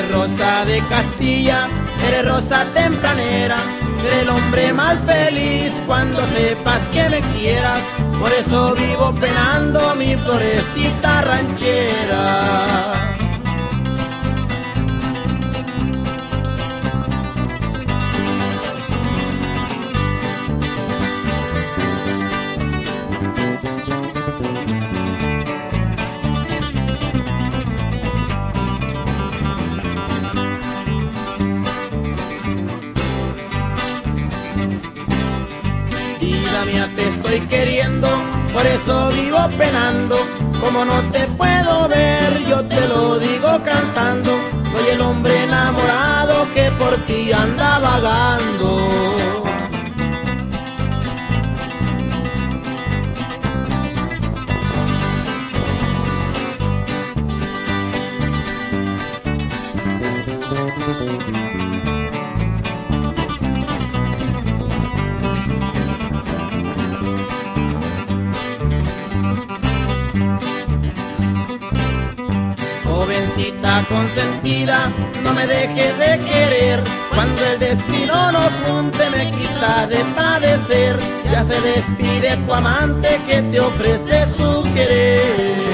eres rosa de Castilla, eres rosa tempranera, eres el hombre más feliz cuando sepas que me quieras. Por eso vivo penando mi florecita ranchera. Vida mía, te estoy queriendo, por eso vivo penando. Como no te puedo ver, yo te lo digo cantando. Soy el hombre enamorado que por ti anda vagando. Jovencita consentida, no me dejes de querer. Cuando el destino nos junte me quita de padecer. Ya se despide tu amante que te ofrece su querer.